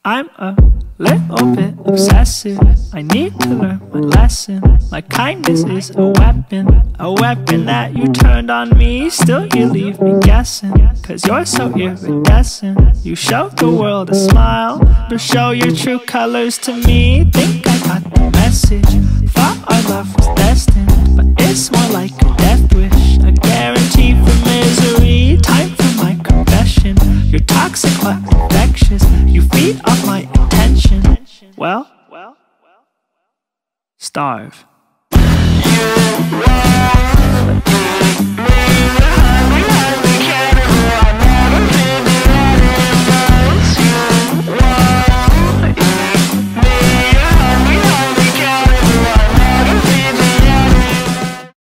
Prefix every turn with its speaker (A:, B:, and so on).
A: I'm a little bit obsessive. I need to learn my lesson. My kindness is a weapon that you turned on me. Still you leave me guessing, cause you're so iridescent. You show the world a smile, but show your true colors to me. Think I got the message, thought our love was destined, but it's more like a death wish, a guarantee for misery. Time for my confession, you're toxic but infectious. You feed off my attention. Well, starve.